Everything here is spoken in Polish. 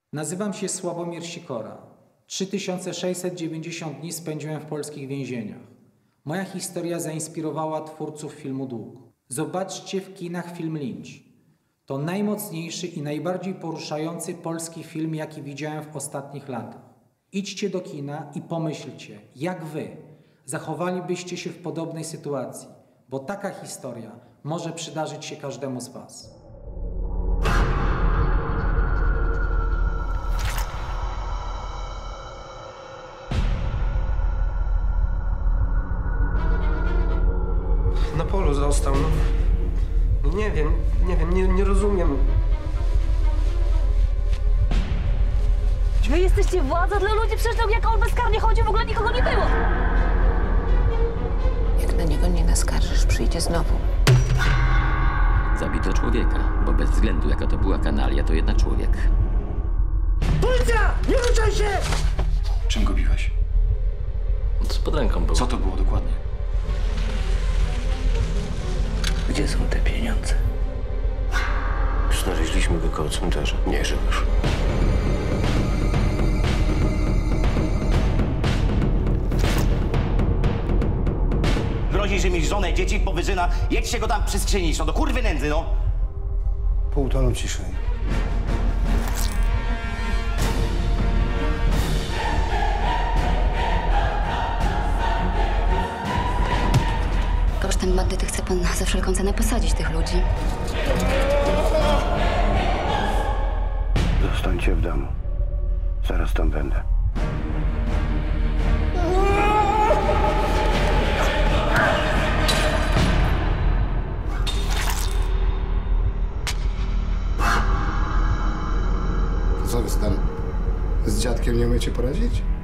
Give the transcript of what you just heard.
Nazywam się Sławomir Sikora. 3690 dni spędziłem w polskich więzieniach. Moja historia zainspirowała twórców filmu Dług. Zobaczcie w kinach film Lynch. To najmocniejszy i najbardziej poruszający polski film, jaki widziałem w ostatnich latach. Idźcie do kina i pomyślcie, jak wy zachowalibyście się w podobnej sytuacji, bo taka historia może przydarzyć się każdemu z was. Na polu został, no. Nie wiem, nie rozumiem. Wy jesteście władza dla ludzi, przecież jak on bezkarnie chodził, w ogóle nikogo nie było. Jak na niego nie naskarżysz, przyjdzie znowu. Zabito człowieka, bo bez względu jaka to była kanalia, to jednak człowiek. Policja! Nie ruszaj się! Czym go biłeś? Pod ręką był. Co to było dokładnie? Gdzie są te pieniądze? Znaleźliśmy go koło cmentarza. Nie żyjesz. Grozi, że mieć żonę, dzieci, powyżyna. Jedźcie go tam przy skrzyni, no do kurwy nędzy, no. Pół tonu ciszej. Kosztem bandyty chce pan za wszelką cenę posadzić tych ludzi. Zostańcie w domu. Zaraz tam będę. Co wy tam z dziadkiem nie umiecie poradzić?